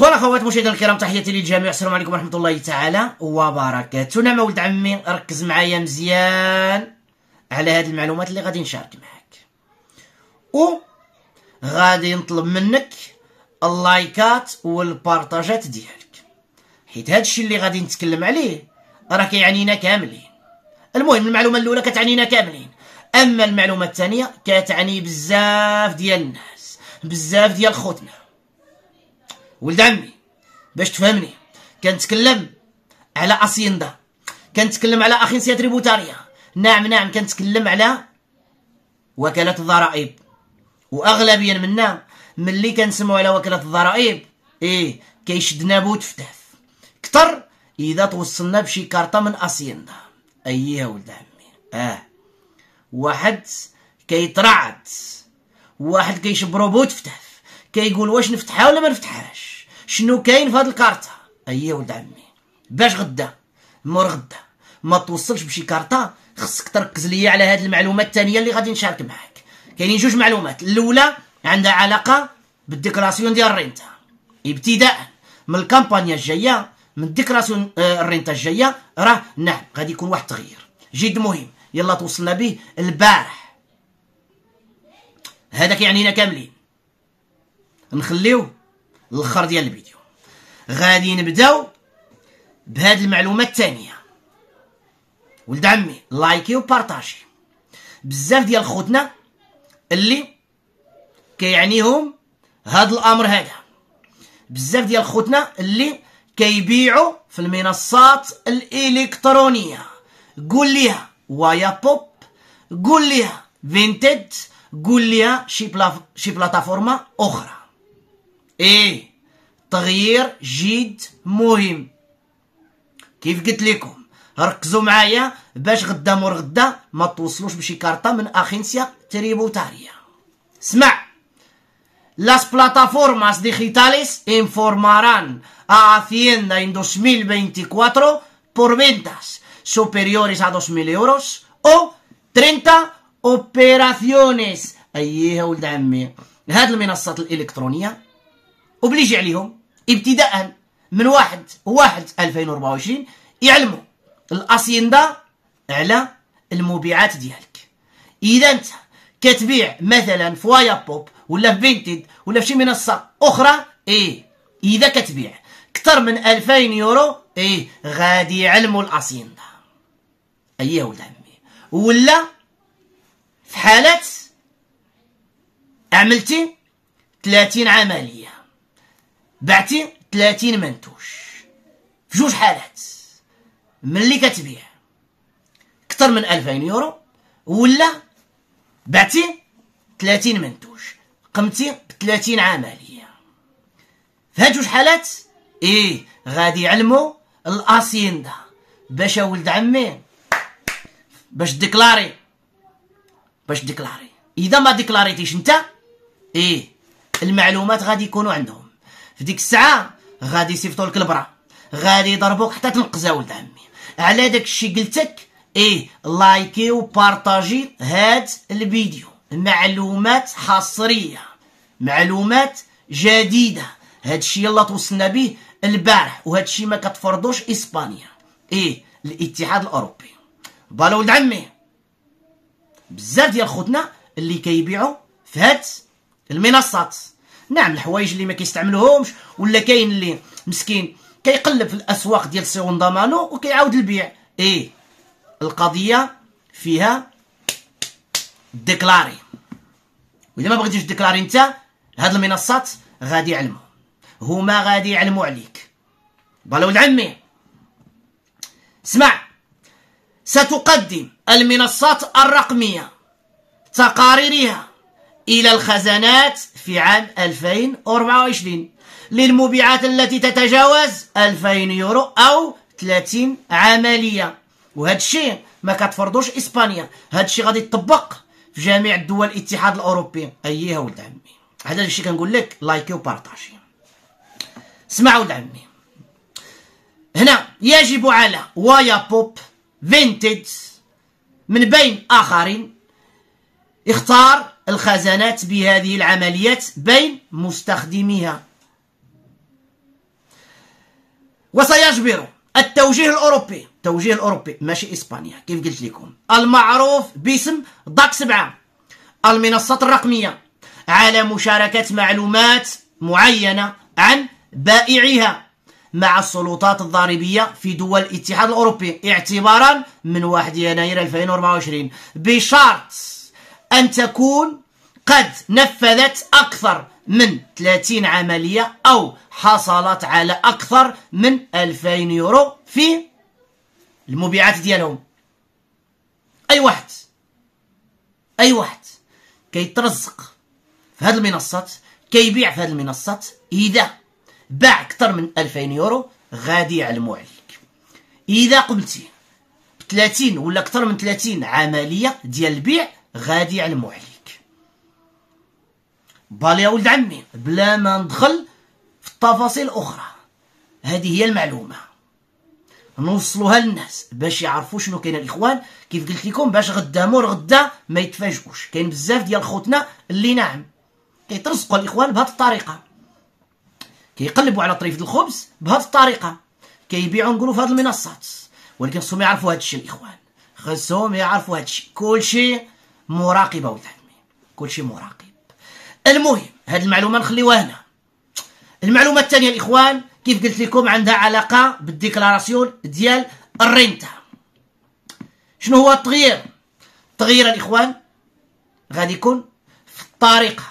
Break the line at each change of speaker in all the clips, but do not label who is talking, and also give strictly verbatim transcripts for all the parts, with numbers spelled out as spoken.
اخوان اخوات مشاهدينا الكرام، تحياتي للجميع. السلام عليكم ورحمه الله تعالى وبركاته. نعم ولد عمي، ركز معايا مزيان على هاد المعلومات اللي غادي نشارك معاك، و غادي نطلب منك اللايكات والبارطاجات ديالك، حيت هادشي اللي غادي نتكلم عليه راه كيعنينا كاملين. المهم المعلومه الاولى كتعنينا كاملين، اما المعلومه الثانيه كتعني بزاف ديال الناس، بزاف ديال خوتنا. ولد عمي باش تفهمني، كنتكلم على اسيندا، كنتكلم على اخنسيا تريبوتاريا، نعم نعم كنتكلم على وكالة الضرائب. واغلبيا منا ملي كنسمعوا على وكالة الضرائب ايه كيشد نابوت فتاف كتر اذا توصلنا بشي كارطه من اسيندا. اييه ولد عمي، اه واحد كيترعد، واحد كيشبرو بوت فتاف كيقول واش نفتحها ولا ما نفتحهاش، شنو كاين في هاد الكارطه. اييه ولد عمي، باش غدا مور غدا ما توصلش بشي كارطه خصك تركز ليا على هاد المعلومات الثانيه اللي غادي نشارك معاك. كاينين جوج معلومات، الاولى عندها علاقه بالديكلاسيون ديال الرينتا، ابتداء من الكامبانيا الجايه، من الديكلاسيون الرينتا الجايه راه نعم غادي يكون واحد التغيير جد مهم يلا توصلنا به البارح. هذا كيعنينا كاملين. نخليوه للاخر ديال الفيديو. غادي نبداو بهاد المعلومه الثانيه. ولد عمي لايكي وبارطاجي. بزاف ديال خوتنا اللي كيعنيهم هاد الامر هذا، بزاف ديال خوتنا اللي كيبيعوا في المنصات الالكترونيه، قول ليها وايا بوب، قول ليها فينتد، قول ليها شي بلا شي بلاتفورما اخرى. ايه تغيير جد مهم. كيف قلت لكم ركزوا معايا باش غدا مور غدا ما توصلوش بشي كارطه من اخنسيا تريبوتاريا. اسمع، las plataformas digitales informarán a Hacienda en dos mil veinticuatro por ventas superiores a dos mil euros o treinta operaciones. اييه ولد عمي، هاد المنصات الالكترونيه وبليجي عليهم ابتداء من واحد واحد ألفين وأربعة وعشرين يعلموا الاسيندا على المبيعات ديالك. اذا انت كتبيع مثلا في وايا بوب ولا في فينتد ولا في شي منصه اخرى، ايه اذا كتبيع اكثر من ألفين يورو ايه غادي يعلموا الاسيندا. اييه ولد عمي، ولا في حالات عملتي ثلاثين عمليه بعتي ثلاثين منتوج، في جوج حالات ملي كتبيع اكثر من ألفين يورو ولا بعتي ثلاثين منتوج قمتي ب ثلاثين عمليه، في هاد جوج حالات ايه غادي يعلموا الاسيندا باش ولد عمي باش ديكلاري باش ديكلاري. اذا ما ديكلاريتيش انت ايه المعلومات غادي يكونوا عندهم، في ديك الساعه غادي يصيفطوا لك البرا، غادي يضربوك حتى تنقز ولد عمي. على داك الشيء قلتك ايه لايكي وبارطاجي هاد الفيديو. معلومات حصريه، معلومات جديده، هاد الشيء يلا توصلنا به البارح، وهاد الشيء ما كتفرضوش اسبانيا ايه الاتحاد الاوروبي. بالا ولد عمي بزاف ديال خوتنا اللي كيبيعوا في هاد المنصات، نعم الحوايج اللي ما كيستعملوهمش، ولا كاين اللي مسكين كيقلب في الاسواق ديال سيغوندا مانو وكيعاود البيع. ايه القضيه فيها ديكلاري، واذا ما بغيتيش ديكلاري انت هاد المنصات غادي يعلموا، هما غادي يعلموا عليك. بالا ولد عمي اسمع، ستقدم المنصات الرقميه تقاريرها إلى الخزانات في عام ألفين وأربعة وعشرين للمبيعات التي تتجاوز ألفين يورو أو ثلاثين عملية. وهذا الشيء ما كتفرضوش إسبانيا، هذا الشيء غادي يطبق في جميع الدول الاتحاد الأوروبي. أييه ولد عمي، هذا الشيء كنقول لك لايكي وبارطاجي. اسمع ولد عمي، هنا يجب على وايا بوب، فينتد من بين آخرين اختار الخزانات بهذه العمليات بين مستخدميها. وسيجبر التوجيه الأوروبي، التوجيه الأوروبي ماشي إسبانيا كيف قلت لكم، المعروف باسم داك سبعة، المنصات الرقمية، على مشاركة معلومات معينة عن بائعيها مع السلطات الضريبية في دول الاتحاد الأوروبي اعتبارا من واحد يناير ألفين وأربعة وعشرين، بشرط أن تكون قد نفذت أكثر من ثلاثين عملية أو حصلت على أكثر من ألفين يورو في المبيعات ديالهم. أي واحد أي واحد كيترزق في هذه المنصات، كيبيع في هذه المنصات، إذا باع أكثر من ألفين يورو غادي يعلموا عليك. إذا قمتي ب ثلاثين ولا أكثر من ثلاثين عملية ديال البيع غادي يعلموا عليك. بالي يا ولد عمي بلا ما ندخل في التفاصيل الأخرى، هذه هي المعلومة نوصلوها للناس باش يعرفوا شنو كاين الإخوان. كيف قلت لكم باش غدا مور غدا ما يتفاجئوش، كاين بزاف ديال خوتنا اللي نعم كيترزقوا الإخوان بهذه الطريقة، كيقلبوا على طريفة الخبز بهذه الطريقة، كيبيعوا نقولوا في هذه المنصات، ولكن خصهم يعرفوا هذا الشيء الإخوان، خصهم يعرفوا هذا الشيء، كلشي مراقب ولد عمي، كلشي مراقب. المهم هذه المعلومة نخليوها هنا. المعلومة الثانية الإخوان كيف قلت لكم عندها علاقة بالديكلاراسيون ديال الرنتا. شنو هو التغيير؟ التغيير الإخوان غادي يكون في الطريقة،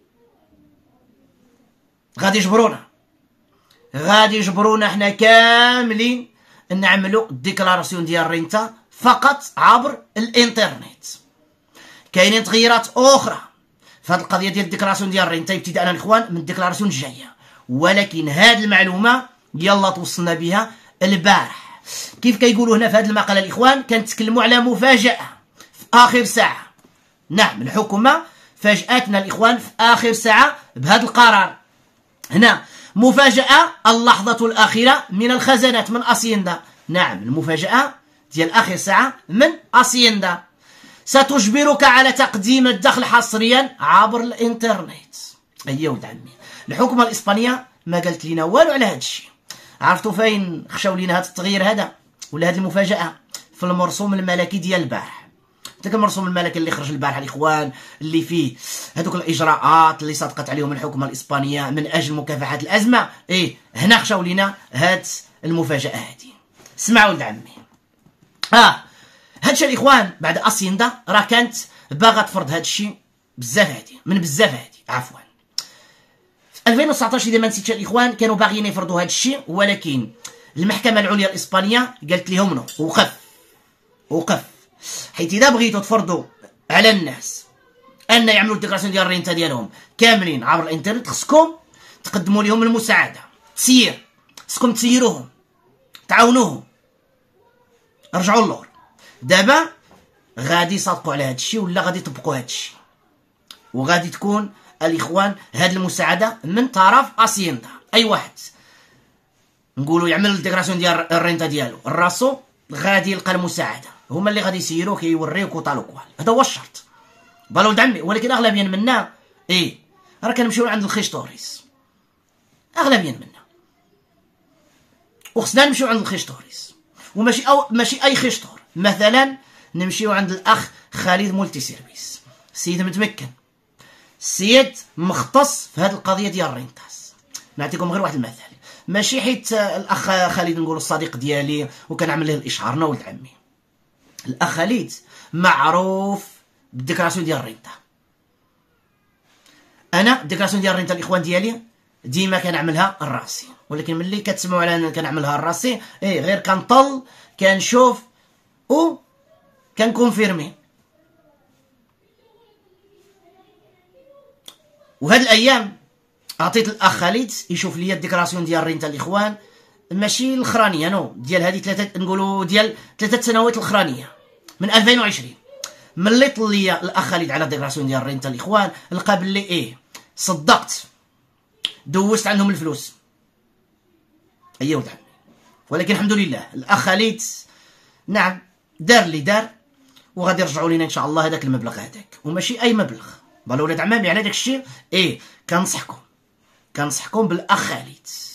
غادي يجبرونا غادي يجبرونا حنا كاملين نعملوا الديكلاراسيون ديال الرنتا فقط عبر الانترنت. كاينين تغييرات أخرى في هذه القضيه ديال الديكلاراسيون ديال الرنتا ابتداء الاخوان من الديكلاراسيون الجايه، ولكن هذه المعلومه يلا توصلنا بها البارح. كيف كيقولوا هنا في هذه المقاله الاخوان كنتكلموا على مفاجاه في اخر ساعه. نعم الحكومه فاجاتنا الاخوان في اخر ساعه بهذا القرار. هنا مفاجاه اللحظه الاخيره من الخزانات من اسيندا. نعم المفاجاه ديال اخر ساعه من اسيندا ستجبرك على تقديم الدخل حصريا عبر الانترنت. اييه ولد عمي الحكومه الاسبانيه ما قالت لنا والو على هذا الشيء. عرفتوا فين خشاو لينا هذا التغيير هذا ولا هذه المفاجاه؟ في المرسوم الملكي ديال البارح. داك المرسوم الملكي اللي خرج البارح الاخوان اللي فيه هذوك الاجراءات اللي صدقت عليهم الحكومه الاسبانيه من اجل مكافحه الازمه، ايه هنا خشاو لينا هاد المفاجاه هذه. اسمعوا ولد عمي، اه هادشي الاخوان بعد اسيندا راه كانت باغا تفرض هادشي بزاف هادي من بزاف هادي عفوا في ألفين وتسعطاش اذا ما نسيتش الاخوان كانوا باغيين يفرضوا هادشي، ولكن المحكمه العليا الاسبانيه قالت لهم نو، وقف وقف، حيت اذا بغيتوا تفرضوا على الناس ان يعملوا الديكلاراسيون ديال الرنتا ديالهم كاملين عبر الانترنت خصكم تقدموا لهم المساعده، تسيير، خصكم تسيروهم تعاونوهم. رجعوا اللور دابا غادي يصادقوا على هذا الشيء ولا غادي يطبقوا هذا الشيء، وغادي تكون الاخوان هذه المساعده من طرف اسيندا. اي واحد نقولوا يعمل الديكلاراسيون ديال الرنتا ديالو الراسو غادي يلقى المساعده، هما اللي غادي يسيروه كيوريوك وطالوكوال، هذا هو الشرط بالو ولد عمي. ولكن اغلبيا منا ايه راه كنمشيو عند الخيشتوريس، اغلبيا منا وخصنا نمشيو عند الخيشتوريس، وماشي او ماشي اي خيشتور. مثلا نمشيو عند الاخ خالد مولتي سيرفيس، السيد متمكن، السيد مختص في هذه القضيه ديال الرينتاس. نعطيكم غير واحد المثال، ماشي حيت الاخ خالد نقولوا الصديق ديالي وكنعمل له الاشهار، نو ولد عمي الاخ خالد معروف بالديكلاراسيون ديال الرنتا. انا الديكلاراسيون ديال الرنتا الاخوان ديالي ديما كنعملها الراسي، ولكن ملي كتسمعوا على انا كنعملها الراسي ايه غير كنطل كنشوف و كنكونفيرمي. وهاد الايام عطيت الاخ خالد يشوف لي الديكلاراسيون ديال الرنتا الاخوان، ماشي الاخرانيه نو ديال هذه ثلاثه نقولوا ديال ثلاثه سنوات الاخرانيه من ألفين وعشرين. ملي طل لي الاخ خالد على الديكلاراسيون ديال الرنتا الاخوان لقى بلي ايه صدقت دوزت عندهم الفلوس. اييه ولد عمي، ولكن الحمد لله الاخ خالد نعم دار اللي دار وغادي يرجعوا لينا ان شاء الله هذاك المبلغ هذاك، وماشي اي مبلغ بالو ولاد عمامي. على داك الشيء ايه كنصحكم كنصحكم بالاخ خالد،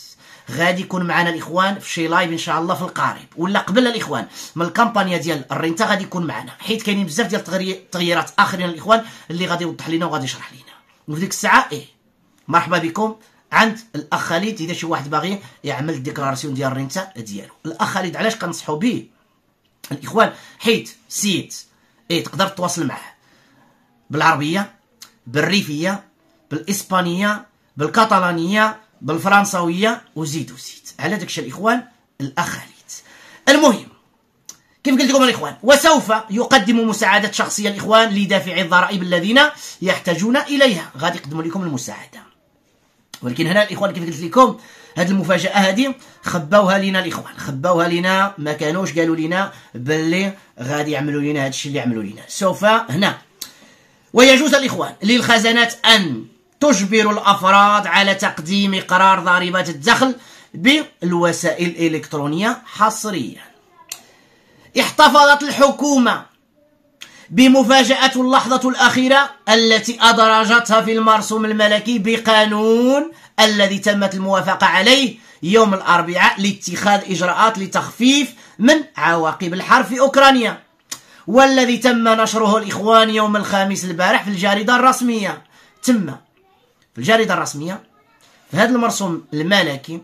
غادي يكون معنا الاخوان في شي لايف ان شاء الله في القريب، ولا قبل الاخوان من الكامبانيا ديال الرنته غادي يكون معنا، حيت كاينين بزاف ديال التغييرات اخرين الاخوان اللي غادي يوضح لنا وغادي يشرح لنا. وفي ديك الساعه ايه مرحبا بكم عند الاخ خالد. اذا شي واحد باغي يعمل الديكلاراسيون ديال الرنته ديالو، الاخ خالد علاش كنصحوا به الاخوان؟ حيت سيت ايه تقدر تواصل معاه بالعربيه، بالريفيه، بالاسبانيه، بالكاتالانيه، بالفرنساويه، وزيد وزيد على داكشي الاخوان الاخ خالد. المهم كيف قلت لكم الاخوان، وسوف يقدم مساعده شخصيه الاخوان لدافعي الضرائب الذين يحتاجون اليها، غادي يقدموا لكم المساعده. ولكن هنا الاخوان كيف قلت لكم هذه المفاجاه هذه خباوها لينا الاخوان، خباوها لينا، ما كانوش قالوا لنا باللي غادي يعملوا لنا هذا الشيء اللي عملوا لنا. سوف هنا ويجوز الاخوان للخزانات ان تجبر الافراد على تقديم قرار ضريبه الدخل بالوسائل الالكترونيه حصريا. احتفظت الحكومه بمفاجأة اللحظة الأخيرة التي أدرجتها في المرسوم الملكي بقانون الذي تمت الموافقة عليه يوم الأربعاء لاتخاذ إجراءات لتخفيف من عواقب الحرب في أوكرانيا، والذي تم نشره الإخوان يوم الخامس البارح في الجريدة الرسمية. تم في الجريدة الرسمية في هذا المرسوم الملكي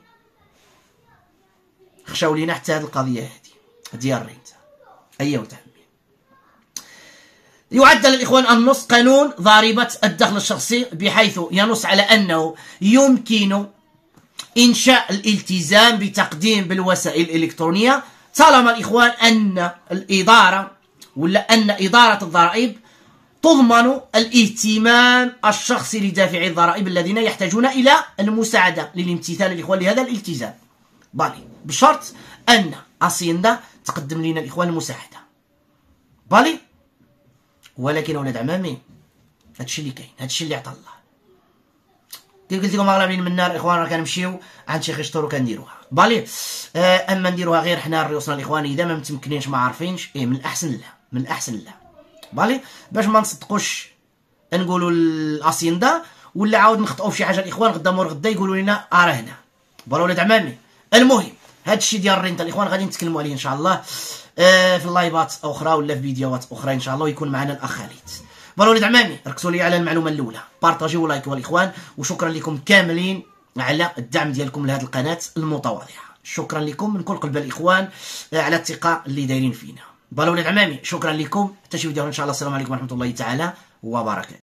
خشاو لينا حتى هذه القضية هذه ديال الرنتة. أيوة تعمي يعدل الإخوان النص قانون ضريبة الدخل الشخصي بحيث ينص على أنه يمكن إنشاء الالتزام بتقديم بالوسائل الإلكترونية طالما الإخوان أن الإدارة ولا أن إدارة الضرائب تضمن الاهتمام الشخصي لدافعي الضرائب الذين يحتاجون إلى المساعدة للامتثال الإخوان لهذا الالتزام، بالي بشرط أن أسيندا تقدم لنا الإخوان المساعدة، بالي. ولكن اولاد عمامي هادشي اللي كاين، هادشي اللي عطا الله. كيف قلت لكم اغلبين من النار الاخوان راه كنمشيو عند شي خشطور وكنديروها، بالي. آه اما نديروها غير حنا ريوسنا الاخوان اذا ما متمكنينش ما عارفينش، ايه من الاحسن لا، من الاحسن لا، بالي، باش ما نصدقوش نقولوا الاسيندا ولا عاود نخطئوا في شي حاجه الاخوان غدا مور غدا يقولوا لنا اه راه هنا، بالي ولاد عمامي. المهم هادشي ديال الرنته الاخوان غادي نتكلموا عليه ان شاء الله آه في اللايفات اخرى ولا في فيديوهات اخرى ان شاء الله، ويكون معنا الاخ خالد. بالي ولاد عمامي ركزوا لي على المعلومه الاولى، بارطاجيو ولايكوا الاخوان، وشكرا لكم كاملين على الدعم ديالكم لهذه القناه المتواضعه. شكرا لكم من كل قلب الاخوان على الثقه اللي دايرين فينا. بالي ولاد عمامي شكرا لكم، حتى شي فيديو ان شاء الله. السلام عليكم ورحمه الله تعالى وبركاته.